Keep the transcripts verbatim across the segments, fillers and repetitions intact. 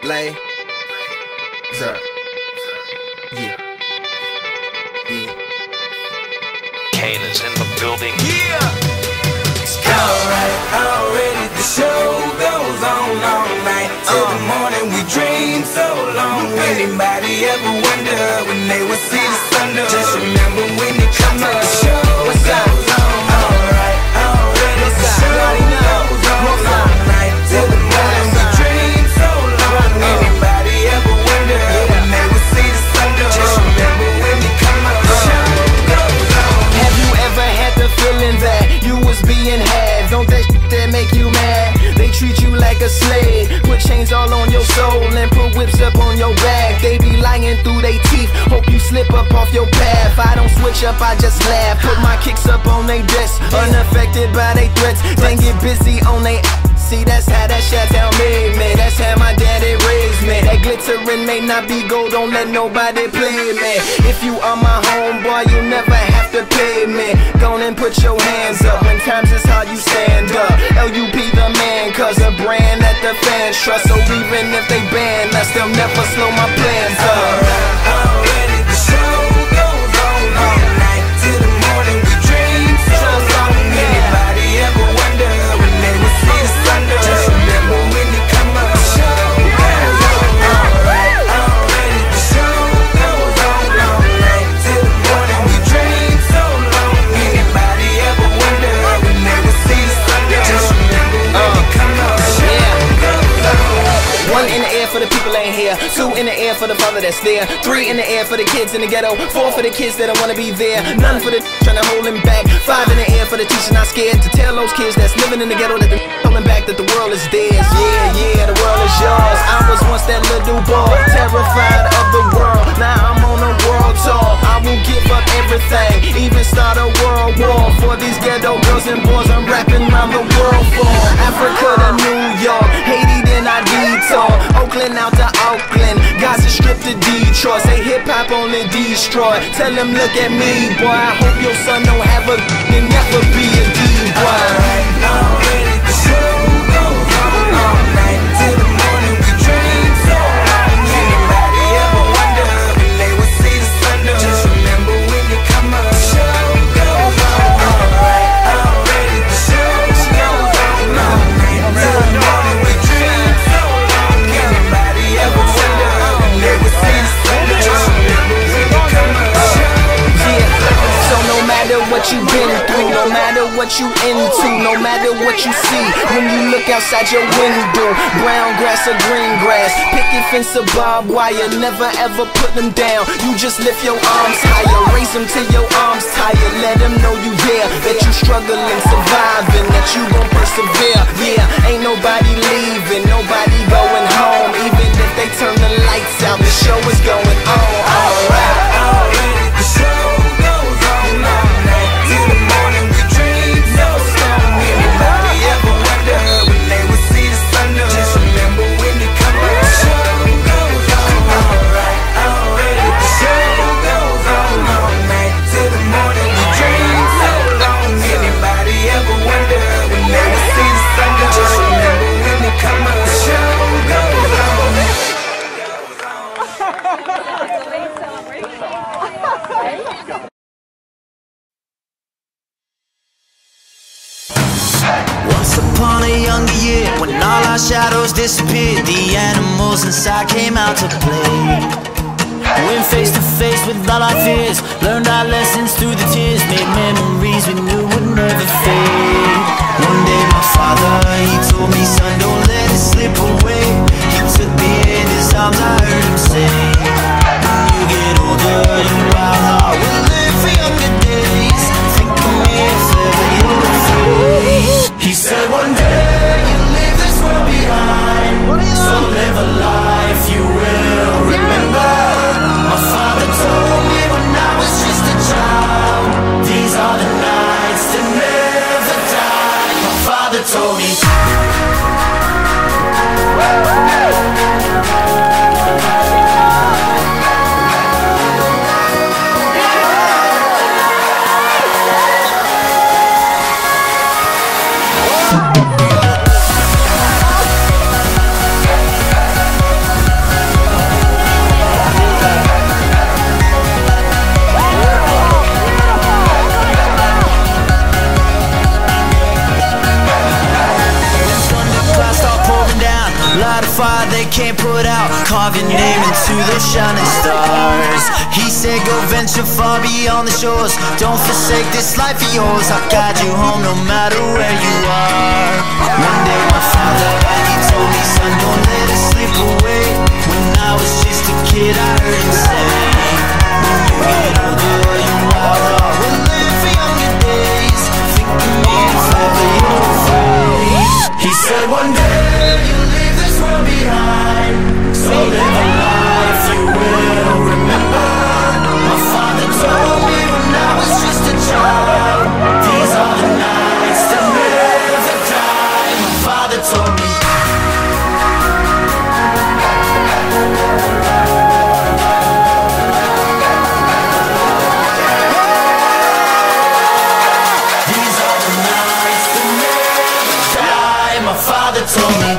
Lay. Sir. Yeah. Yeah. Kane is in the building. Yeah! Alright, already the show goes on all night. Till uh. the morning we dream so long. Anybody ever wonder when they would see the sun up? Just remember when you come up. The show goes on. Alright, already the show goes on all night. Till the morning we dream so long. Anybody ever wonder when they would see the sun up? Just remember when you come up. The show goes on. Have you ever had the feeling that you was being had? Don't that shit that make you mad? They treat you like a slave, put chains all on your soul and put whips up on your back. They be lying through they teeth, hope you slip up off your path. I don't switch up, I just laugh, put my kicks up on they desk, unaffected by they threats. Then get busy on they see, that's how that Chi-Town made me. That's how my daddy raised me. That glittering may not be gold, don't let nobody play me. If you are my homeboy, you never have to pay me. Go and put your hands up, when times is hard you stand up. L U P the man, cause a brand that the fans trust. So even if they ban us, they'll never slow my plans up. Alright, already the show goes on all night. Till the morning we dream so long. Anybody ever wonder when they would see the sun up? Just remember when you come up. The show goes on. Alright, already the show goes on all night. Till the morning we dream so long. Anybody ever wonder when they would see the sun up? Just remember when you come up. The show goes on. One in the air for the people ain't here. Two in the air for the father that's there. Three in the air for the kids in the ghetto. Four for the kids that don't wanna be there. None for the trying to hold him back. Five in the air for the teacher not scared to tell those kids that's living in the ghetto that they're holding back, that the world is theirs. Yeah, yeah, the world is yours. I was once that little boy, terrified of the world. Now I'm on a world tour. I won't give up everything, even start a world war for these ghetto girls and boys. I'm rapping around the world for Africa to New York, Haiti then I detour, Oakland out to Oakland, Gaza Strip to Detroit. Say hip hop only destroy. Tell them look at me, boy. I hope your son don't have a and never be a D-boy. Alright, already the show goes on all night. Till the morning we dream so long. Anybody ever wonder when they would see the sun up? Just remember when you come up. The show goes on. Alright, already the show goes on all night. Till the morning we dream so long. Anybody ever wonder when they would see the sun up? Just remember when you come up. The show yeah. So no matter what you've been through, no matter what you into, no matter what you see, when you look outside your window, brown grass or green grass, picket fence or barbed wire, never ever put them down. You just lift your arms higher, raise them till your arms tired. Let them know you there, that you struggling, surviving, that you gon' persevere. Yeah, ain't nobody leaving, nobody going home. Even if they turn the lights out, the show is going on. Alright, already the show goes on all night. Till the morning we dream so strong. Anybody ever wonder when they would see the sun up? Just remember when you come up. The show goes on. Alright, already the show goes on all night. Till the morning we dream so long. Anybody ever wonder when they would see the sun up? Just remember when you come up. The show goes on. Once upon a younger year, when all our shadows disappeared, the animals inside came out to play. Went face to face with all our fears, learned our lessons through the tears, made memories we knew would never fade. One day my father, he told me, son, don't let it slip away. He took me in his arms, I heard him say, when you get older, your wild heart will live for younger days. Think of me if ever you're afraid. He said one day you'll leave this world behind, so live a life you will remember. My father told me when I was just a child, these are the nights that never die. My father told me can't put out. Carve your name into those shining stars. He said go venture far beyond the shores. Don't forsake this life of yours. I'll guide you home no matter where you are. One day my father, he told me, son, don't let it slip away. When I was just a kid I heard him say, when you get older you wild will live for younger days. Think of me if ever you're afraid. He said one day you'll leave this world behind, so live a life you will remember. My father told me when I was just a child, these are the nights that never die. My father told me. These are the nights that never die. My father told me.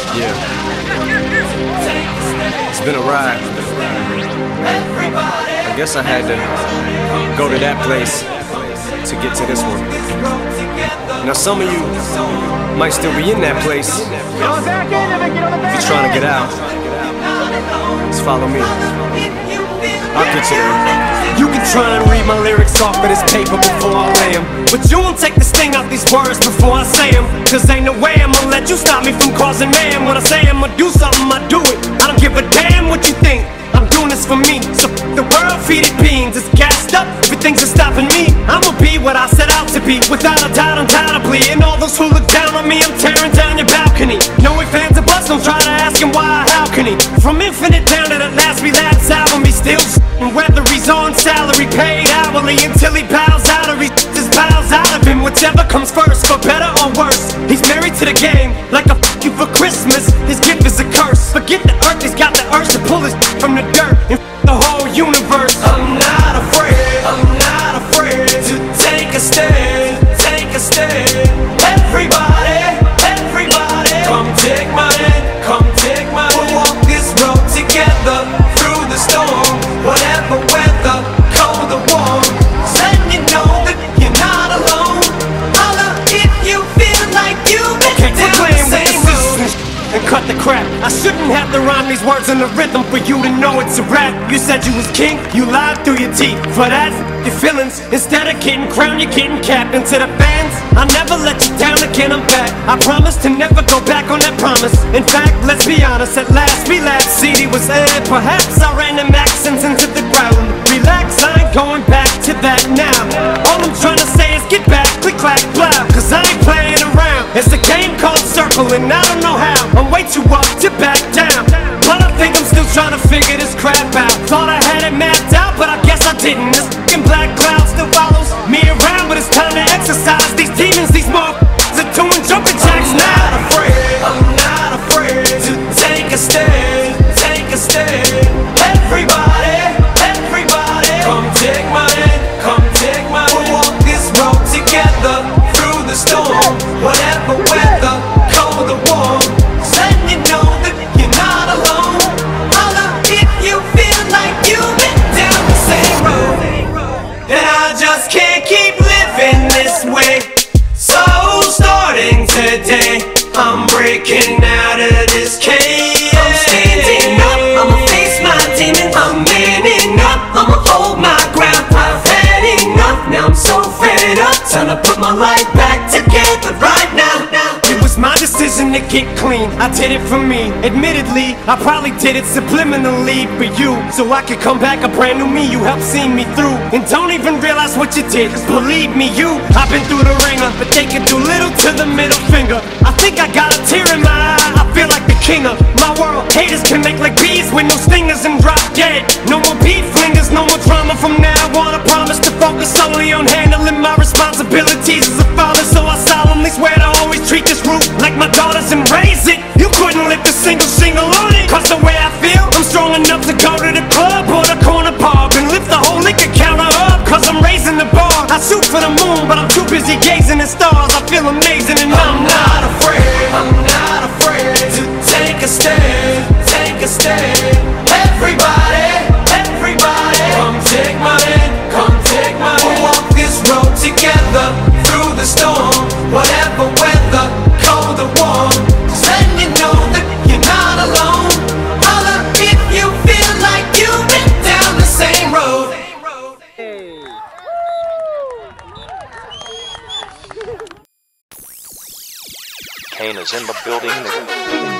It's been a ride. I I guess I had to go to that place to get to this one. Now some of you might still be in that place. If you're trying to get out, just follow me. I'll get you there. You can try and read my lyrics off of this paper before I lay them, but you won't take the sting out these words before I say them. Cause ain't no way I'ma let you stop me from causing mayhem. When I say I'ma do something, I do it. I don't give a damn what you think. I'm doing this for me. So f the world, feed it beans. It's gassed up, everything's just stopping me. I'ma be what I set out to be, without a doubt, undoubtedly. And all those who look down on me, I'm tearing down your balcony. No ifs, ands, or buts, don't try to ask him why or how can he. From Infinite down to the last relapse album, he still s***ing whether he's on salary, paid hourly, until he bows out or he just bows out of him. Whichever comes first, for better or worse. He's married to the game, like a f*** you for Christmas. His gift is a curse. Forget the earth, he's got the urge to pull his from the dirt and f*** the whole universe. I'm not afraid, I'm not afraid to take a stand, take a stand. Everybody, everybody, come take my hand, come take my hand. We'll walk this road together through the storm, whatever weather, cold or warm. Then you know that you're not alone. Holla if you feel like you've been down the same road. And cut the crap. I shouldn't have to rhyme these words in the rhythm for you to know it's a rap. You said you was king, you lied through your teeth. For that, your feelings. Instead of getting crowned, you're getting capped. And to the fans, I'll never let you down again, I'm back. I promise to never go back on that promise. In fact, let's be honest, at last we laughed. C D was aired, perhaps I ran them accents into the ground. Relax, I ain't going back to that now. All I'm trying to say is get back, click, clack, blah. Cause I ain't playing around. It's a game called Circle and I don't know how. I'm way too up to back down, but I think I'm still trying to figure this crap out. Thought I had it mapped out, but I guess I didn't. This f***ing black cloud still follows me around, but it's time to exercise these demons. These motherfuckers are doing jumping jacks now. I'm not afraid, I'm not afraid to take a stand, take a stand. Everybody, everybody, come take my hand, come take my hand. We'll walk this road together through the storm, whatever weather, cold or warm. Then you know that you're not alone. Holla if you feel like you've been down the same road. And I just can't keep living this way. So starting today, I'm breaking out of this cage. I'm standing up, I'ma face my demons. I'm manning up, I'ma hold my ground. I've had enough, now I'm so fed up. Time to put my life back together right now. It was my decision to get clean, I did it for me. Admittedly, I probably did it subliminally for you, so I could come back a brand new me. You helped see me through, and don't even realize what you did. Cause believe me, you, I've been through the ringer, but they can do little to the middle finger. I think I got a tear in my eye, I feel like the king of my world. Haters can make like bees with no stingers and drop dead. No more beef flingers, no more drama from now on. I promise to focus solely on handling my responsibilities as a father. So I solemnly swear to always treat this roof like my daughters and raise it. You couldn't lift a single shingle on it. Cause the way I feel, I'm strong enough to go to the club or the corner pub and lift the whole liquor counter up. Cause I'm raising the bar. I shoot for the moon, but I'm too busy gazing at stars. I feel amazing and I'm, I'm not afraid, I'm not afraid to take a stand, take a stand. Everybody, everybody, come take my hand, come take my hand. We'll walk this road together through the storm, whatever weather, cold or warm. Then you know that you're not alone. Holla if you feel like you've been down the same road. Kane is in the building.